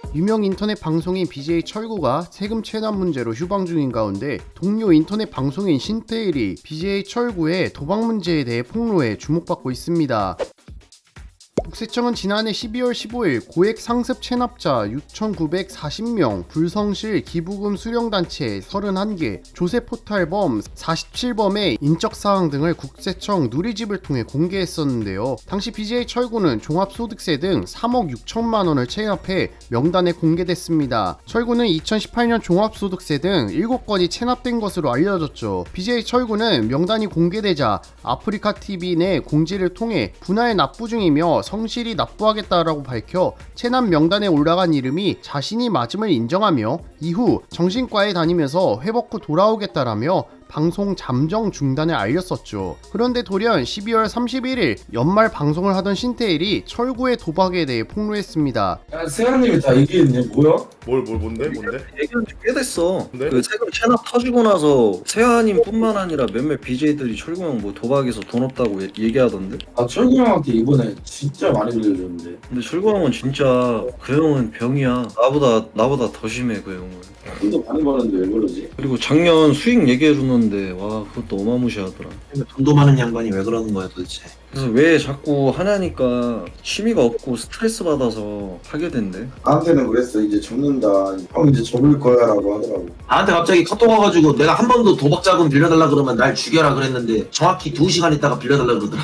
유명 인터넷 방송인 BJ 철구가 세금 체납 문제로 휴방 중인 가운데 동료 인터넷 방송인 신태일이 BJ 철구의 도박 문제에 대해 폭로해 주목받고 있습니다. 국세청은 지난해 12월 15일 고액 상습 체납자 6,940명, 불성실 기부금 수령단체 31개, 조세포탈범 47범의 인적사항 등을 국세청 누리집을 통해 공개했었는데요. 당시 BJ 철구는 종합소득세 등 3억 6천만 원을 체납해 명단에 공개됐습니다. 철구는 2018년 종합소득세 등 7건이 체납된 것으로 알려졌죠. BJ 철구는 명단이 공개되자 아프리카TV 내 공지를 통해 분할 납부 중이며 성실히 납부하겠다라고 밝혀 체납 명단에 올라간 이름이 자신이 맞음을 인정하며 이후 정신과에 다니면서 회복 후 돌아오겠다라며 방송 잠정 중단을 알렸었죠. 그런데 돌연 12월 31일 연말 방송을 하던 신태일이 철구의 도박에 대해 폭로했습니다. 야, 세아님이 다 얘기했네. 뭐야? 뭔데? 얘기한 지 꽤 됐어. 네? 그 세금 체납 터지고 나서 세아님뿐만 아니라 몇몇 BJ들이 철구 형 뭐 도박에서 돈 없다고 얘기하던데. 아, 철구 형한테 이번에 진짜 많이 빌려줬는데. 근데 철구 형은 진짜 그 형은 병이야. 나보다 더 심해 그 형은. 돈도 많이 버는데 왜 그러지? 그리고 작년 수익 얘기해주는데 와 그것도 어마무시하더라. 돈도 많은 양반이 왜 그러는 거야 도대체? 그래서 왜 자꾸 하냐니까 취미가 없고 스트레스 받아서 하게 된대. 나한테는 그랬어. 이제 접는다. 형 이제 접을 거야 라고 하더라고. 나한테 갑자기 카톡 와가지고 내가 한 번 더 도박 자금 빌려달라 그러면 날 죽여라 그랬는데 정확히 2시간 있다가 빌려달라 그러더라.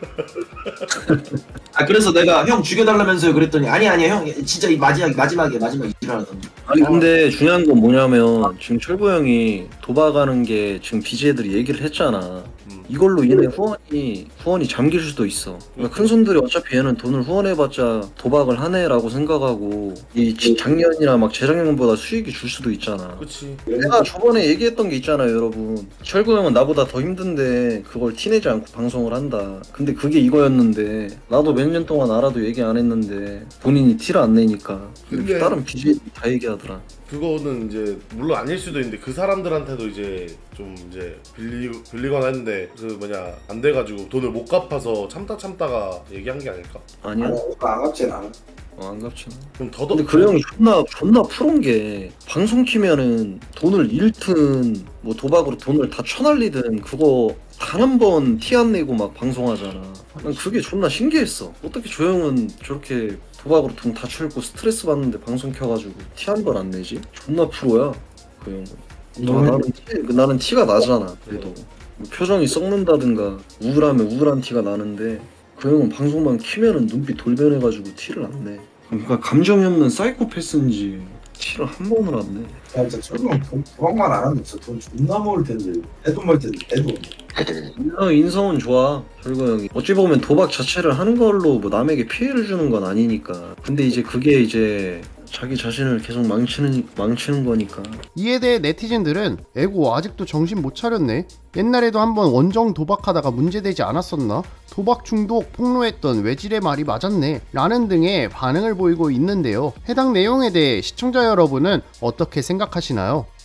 아 그래서 내가 형 죽여달라면서요 그랬더니 아니야 형 진짜 이 마지막이야 이지랄하던데. 아니 근데 중요한 건 뭐냐면 지금 철구 형이 도박하는 게 지금 BJ들이 얘기를 했잖아. 이걸로 인해 후원이 잠길 수도 있어. 그러니까 큰 손들이 어차피 얘는 돈을 후원해봤자 도박을 하네라고 생각하고 이 작년이나 막 재작년보다 수익이 줄 수도 있잖아. 그치. 내가 저번에 얘기했던 게 있잖아요 여러분. 철구 형은 나보다 더 힘든데 그걸 티내지 않고 방송을 한다. 근데 그게 이거였는데 나도 몇 년 동안 알아도 얘기 안 했는데 본인이 티를 안 내니까 이렇게 근데- 다른 BJ들이 다 얘기하더라. 그거는 이제 물론 아닐 수도 있는데 그 사람들한테도 이제 좀 이제 빌리거나 했는데 그 뭐냐 안 돼가지고 돈을 못 갚아서 참다가 얘기한 게 아닐까? 아니야? 안 갚진 않아. 안 갚잖아. 그럼 더더 근데 그 형이 존나 프로인 게 방송 키면은 돈을 잃든 뭐 도박으로 돈을 다 쳐날리든 그거 단 한 번 티 안 내고 막 방송하잖아. 난 그게 존나 신기했어. 어떻게 저 형은 저렇게 도박으로 돈 다 쳐있고 스트레스 받는데 방송 켜가지고 티 한 번 안 내지? 존나 프로야 그 형은. 나는 티가 나잖아. 그래도 표정이 썩는다든가 우울하면 우울한 티가 나는데 그 형은 방송만 키면은 눈빛 돌변해가지고 티를 안 내. 그러니까 감정이 없는 사이코패스인지 티를 한 번을 안 내. 야, 진짜 철구 형 도박만 안 하면 진짜 돈 존나 먹을 텐데. 애돈 벌 텐데, 애돈. 인성은 좋아. 철구 형이 어찌 보면 도박 자체를 하는 걸로 뭐 남에게 피해를 주는 건 아니니까. 근데 이제 그게 이제 자기 자신을 계속 망치는 거니까. 이에 대해 네티즌들은 에고 아직도 정신 못 차렸네. 옛날에도 한번 원정 도박하다가 문제되지 않았었나? 도박 중독 폭로했던 외질의 말이 맞았네 라는 등의 반응을 보이고 있는데요. 해당 내용에 대해 시청자 여러분은 어떻게 생각하시나요?